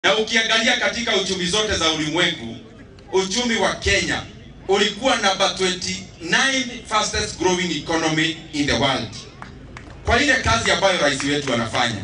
Na ukiangalia katika uchumi zote za ulimwengu, uchumi wa Kenya ulikuwa number 29 fastest growing economy in the world. Kwa ile kazi ambayo rais wetu anafanya.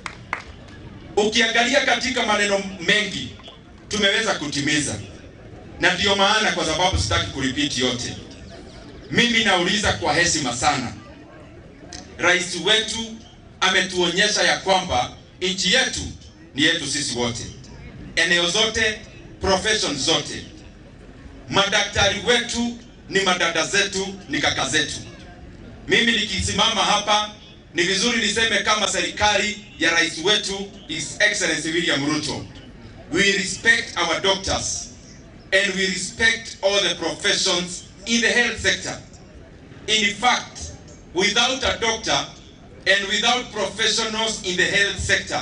Ukiangalia katika maneno mengi tumeweza kutimiza. Na ndio maana, kwa sababu sitaki kurepeat yote, mimi nauliza kwa heshima sana, rais wetu ametuonyesha ya kwamba nchi yetu ni yetu sisi wote, eneo zote, profession zote. Madaktari wetu ni madada zetu, ni kaka zetu. Mimi nikisimama hapa ni vizuri niseme kama serikali ya rais wetu His Excellency William Ruto, we respect our doctors and we respect all the professions in the health sector. In fact, without a doctor and without professionals in the health sector,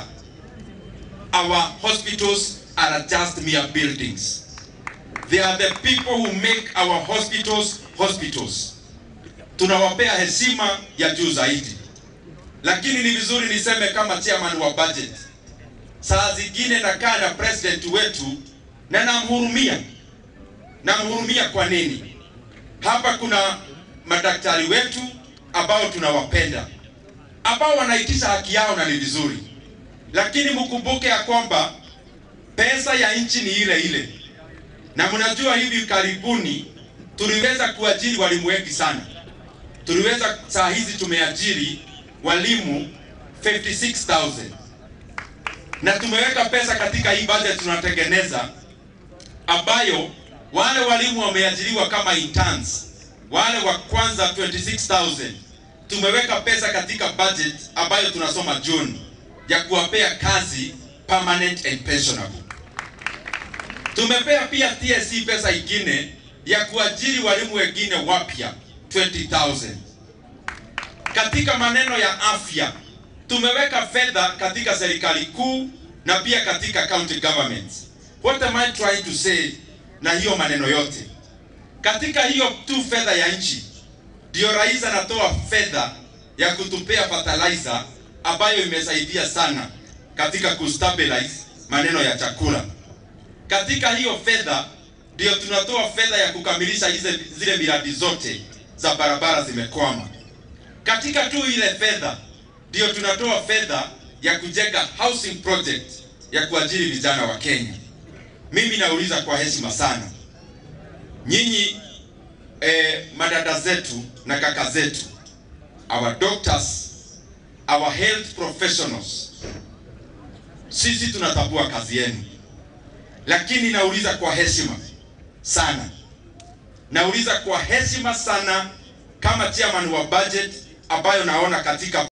our hospitals are just mere buildings. They are the people who make our hospitals hospitals. Tunawapea heshima ya juu zaidi. Lakini ni vizuri niseme kama chairman wa budget, saa zingine nakaa na president wetu na namhurumia. Namhurumia kwa nini? Hapa kuna madaktari wetu ambao tunawapenda, ambao wanaitisha haki yao na ni vizuri. Lakini mkumbuke ya kwamba pesa ya nchi ni ile ile. Na mnajua hivi karibuni tuliweza kuajiri walimu wengi sana. Tuliweza, saa hizi tumeajiri walimu 56,000. Na tumeweka pesa katika hii budget tunatengeneza, ambayo wale walimu wameajiriwa kama interns, wale wa kwanza 26,000. Tumeweka pesa katika budget ambayo tunasoma June ya kuwapea kazi permanent and pensionable. Tumepea pia TSC pesa ingine ya kuajiri walimu wengine wapya 20,000. Katika maneno ya afya tumeweka fedha katika serikali kuu na pia katika county governments. What am I trying to say na hiyo maneno yote? Katika hiyo tu fedha ya nchi, ndio rais anatoa fedha ya kutupea fertilizer ambayo imesaidia sana katika kustabilize maneno ya chakula. Katika hiyo fedha ndio tunatoa fedha ya kukamilisha zile miradi zote za barabara zimekwama. Katika tu ile fedha ndio tunatoa fedha ya kujenga housing project ya kuajiri vijana wa Kenya. Mimi nauliza kwa heshima sana, nyinyi madada zetu na kaka zetu, our doctors, our health professionals, sisi tunatambua kazi yenu. Lakini nauliza kwa heshima sana, nauliza kwa heshima sana kama chairman wa budget ambayo naona katika